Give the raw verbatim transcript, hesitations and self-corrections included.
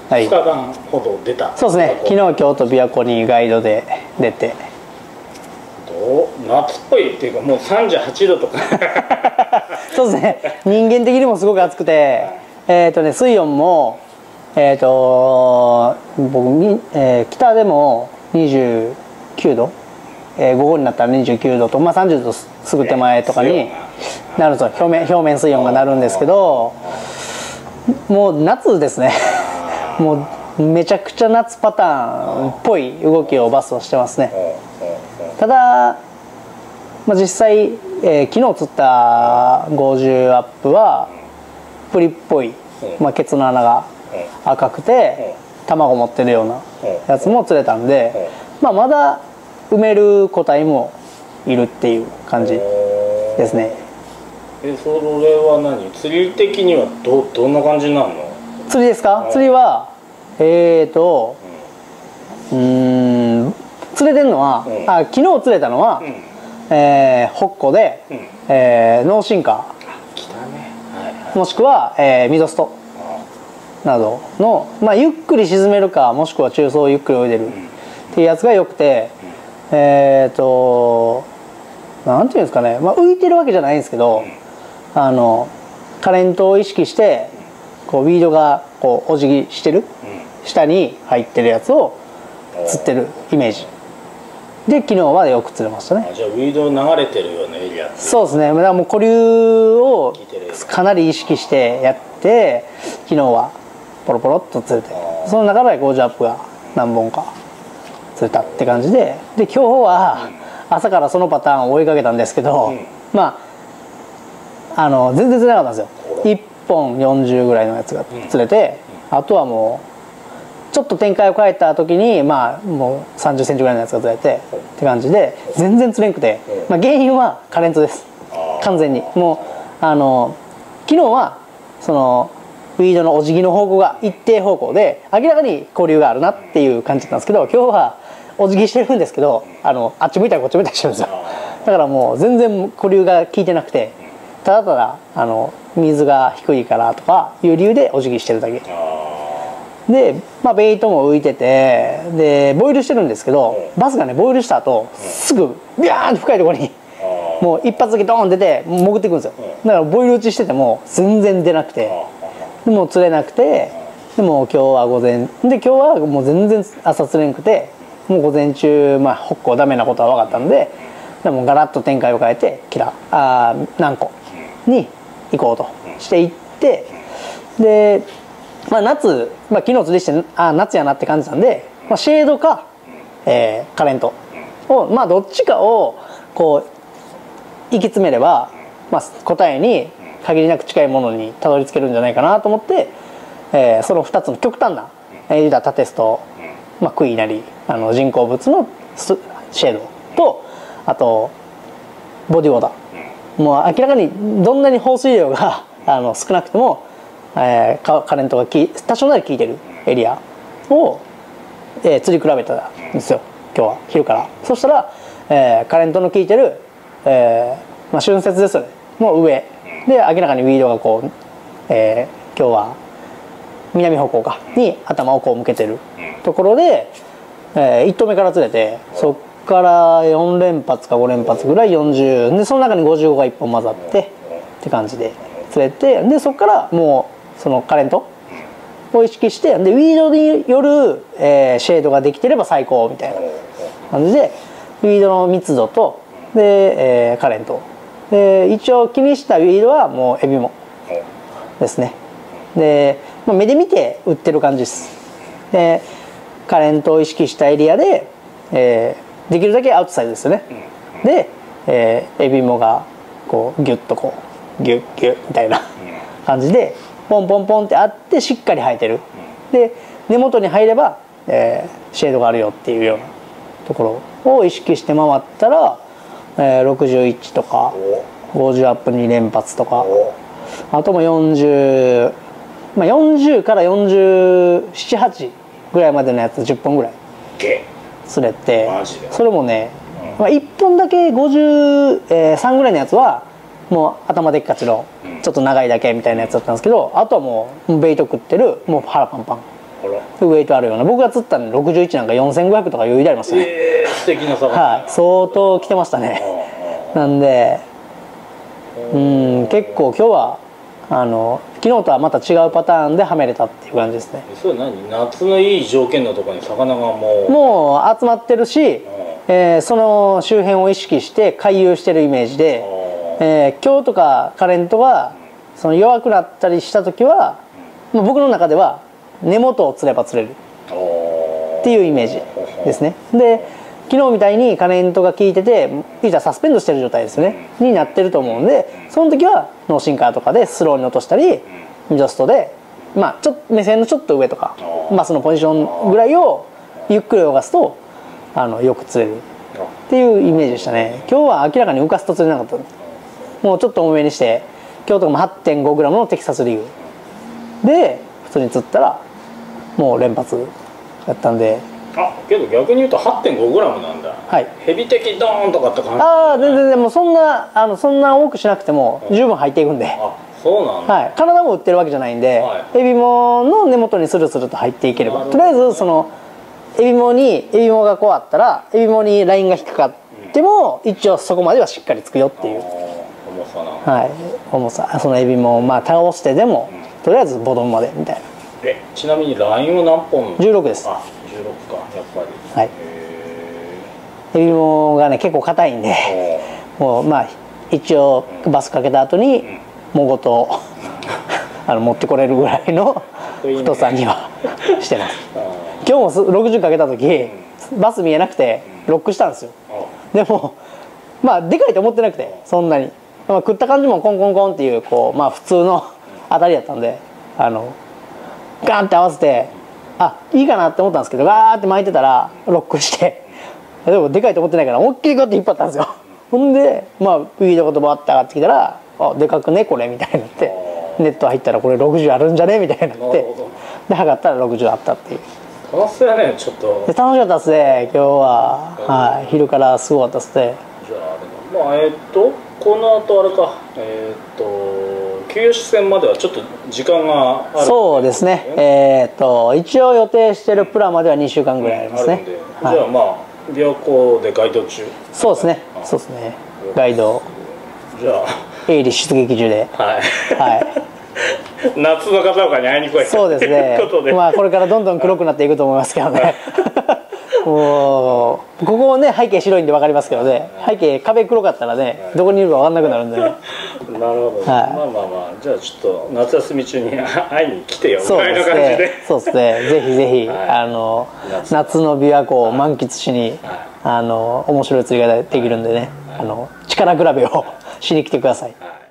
はい、ふつかかんほど出た。 そうですね、昨日今日と琵琶湖にガイドで出て、 どう夏っぽいっていうかもうさんじゅうはちどとかそうですね、人間的にもすごく暑くて、えっとね水温もえっと僕に、えー、北でもにじゅうきゅうど、えー、午後になったらにじゅうきゅうどと、まあ、さんじゅうどすぐ手前とかになると表面表面水温がなるんですけど、もう夏ですねもうめちゃくちゃ夏パターンっぽい動きをバスはしてますね。ただ、まあ、実際、えー、昨日釣ったごじゅうアップはプリっぽい、まあ、ケツの穴が赤くて卵持ってるようなやつも釣れたんで、まあ、まだ埋める個体もいるっていう感じですね。 えそれは何釣り的には ど, どんな感じになるの？ 釣りですか？釣りはえーとうん釣れてるのは、うん、あ昨日釣れたのは、うん、えー、ホッコで、うん、えー、ノーシンカー、ねはい、もしくは、えー、ミドストなどの、まあ、ゆっくり沈めるかもしくは中層をゆっくり泳いでるっていうやつがよくて、うん、えーとなんていうんですかね、まあ、浮いてるわけじゃないんですけど、うん、あのカレントを意識してこうウィードがこうお辞儀してる、うん、下に入ってるやつを釣ってるイメージで昨日はよく釣れましたね。 あじゃあウィード流れてるようなエリア。 そうですね、だからもう固流をかなり意識してやって昨日はポロポロっと釣れて、その中でごじゅうアップが何本か釣れたって感じで、で今日は朝からそのパターンを追いかけたんですけど、うん、まああの全然釣れなかったんですよ。いっぽんよんじゅうぐらいのやつが釣れて、うん、あとはもうちょっと展開を変えた時にまあもうさんじゅっセンチぐらいのやつが釣れてって感じで全然釣れんくて、まあ、原因はカレントです。完全にもうあの昨日はそのウィードのお辞儀の方向が一定方向で明らかに交流があるなっていう感じだったんですけど、今日はお辞儀してるんですけど、あのあっち向いたりこっち向いたりしてるんですよ。だからもう全然交流が効いてなくて、ただただあの水が低いからとかいう理由でお辞儀してるだけで、まあ、ベイトも浮いててでボイルしてるんですけど、バスがねボイルした後すぐビャーンと深いところにもう一発だけドーン出て潜っていくんですよ。だからボイル打ちしてても全然出なくて、でも釣れなくて、でも今日は午前で今日はもう全然朝釣れなくて、もう午前中まあほっこダメなことは分かったんで、でもガラッと展開を変えてキラあ何個に行こうとしていって、で、まあ、夏、まあ、昨日釣りしてあ夏やなって感じなんで、まあ、シェードか、えー、カレントをまあどっちかをこう行き詰めれば、まあ、答えに限りなく近いものにたどり着けるんじゃないかなと思って、えー、そのふたつの極端な、えー、タテスト、まあ、杭なりあの人工物のシェードと、あとボディウォーター、もう明らかにどんなに放水量があの少なくても、えー、カレントがき多少なり効いてるエリアを、えー、釣り比べたんですよ今日は昼から。そしたら、えー、カレントの効いてる、えーまあ、春節ですよねの上で明らかにウィードがこう、えー、今日は南方向かに頭をこう向けてるところで、えー、いっとうめから釣れて、そっからよんれんぱつかごれんぱつぐらいよんじゅうで、その中にごじゅうごがいっぽん混ざってって感じで釣れて、でそっからもうそのカレントを意識して、でウィードによる、えー、シェードができてれば最高みたいな感じで、ウィードの密度とで、えー、カレントで一応気にしたウィードはもうエビもですね。で、まあ、目で見て売ってる感じです。でカレントを意識したエリアで、えー、できるだけアウトサイドですよね。で、えー、エビモがこうギュッとこうギュッギュッみたいな感じでポンポンポンってあってしっかり生えてる。で根元に入れば、えー、シェードがあるよっていうようなところを意識して回ったら、えー、ろくじゅういちとかごじゅうアップにれんぱつとか、あともよんじゅう、まあ、よんじゅうからよんじゅうなな、はちぐらいまでのやつじゅっぽんぐらい釣れて、それもね、まあ、いっぽんだけごじゅうさんぐらいのやつはもう頭でっかちのちょっと長いだけみたいなやつだったんですけど、あとはもうベイト食ってるもう腹パンパンらウエイトあるような、僕が釣ったんでろくじゅういちなんかよんせんごひゃくとか余裕でありましたね。 えー、素敵な魚。 はい、相当来てましたね。なんでうん結構今日はあの昨日とはまた違うパターンではめれたっていう感じですね。 それ何、夏のいい条件のところに魚がもうもう集まってるし、えー、その周辺を意識して回遊してるイメージで、えー、今日とかカレントがその弱くなったりした時は、もう僕の中では根元を釣れば釣れるっていうイメージですね。で昨日みたいにカレントが効いてていざサスペンドしてる状態ですよね、になってると思うんで、その時はノーシンカーとかでスローに落としたりジャストで、まあ、ちょっと目線のちょっと上とかバスのポジションぐらいをゆっくり泳がすとあのよく釣れるっていうイメージでしたね。今日は明らかに浮かすと釣れなかった。もうちょっと多めにして今日とかも はってんごグラム のテキサスリーグで普通に釣ったらもう連発やったんで。 あ、けど逆に言うと はってんごグラム なんだ。 はい、 ヘビ的ドーンとかって感じ。 ああ全然でもそんなあのそんな多くしなくても十分入っていくんで、 あ、そうなんだ。 はい、体も売ってるわけじゃないんで、 はい、 エビモの根元にスルスルと入っていければ、とりあえずそのエビモにエビモがこうあったらエビモにラインが引っかかっても、うん、一応そこまではしっかりつくよっていう重さな、 はい、重さ、そのエビモをまあ倒してでも、うん、とりあえずボトムまでみたいな。 えちなみにラインは何本？ じゅうろくです。 あ、じゅうろくか、やっぱり。 はい、エビモがね結構硬いんで、もうまあ一応バスかけた後にもごとあの持ってこれるぐらいの太さにはしてます。今日もろくじゅうかけた時バス見えなくてロックしたんですよ。でもまあでかいと思ってなくて、そんなに、まあ、食った感じもコンコンコンっていうこうまあ普通の当たりだったんで、あのガンって合わせてあいいかなって思ったんですけど、ガーって巻いてたらロックして、でもでかいと思ってないから思いっきりこうやって引っ張ったんですよ。ほんでまあウィードごとバッて上がってきたら「あでかくねこれ」みたいになって、ネット入ったらこれろくじゅうあるんじゃねみたいになって、で測ったらろくじゅうあったっていう。 楽しそうやね。ちょっと楽しかったですね今日は。はい、昼からすごかったですね。 じゃあまあえっとこの後あれか、えっと九州戦まではちょっと時間がある。 そうですね、えっと一応予定してるプランまではにしゅうかんぐらいありますね。 じゃあまあ琵琶湖でガイド中。 そうですね、そうですね、ガイドじゃあ営利出撃中で、 はいはい夏の片岡に会いに来い。 そうですねまあこれからどんどん黒くなっていくと思いますけどねもうここね背景白いんで分かりますけどね、背景壁黒かったらねどこにいるか分かんなくなるんでね。 なるほど、はい、まあまあまあじゃあちょっと夏休み中に会いに来てよぐらいの感じで。そうですね、ぜひぜひ、はい、あの夏, 夏の琵琶湖を満喫しに、はい、あの面白い釣りができるんでね、はい、あの力比べをしに来てください。はい。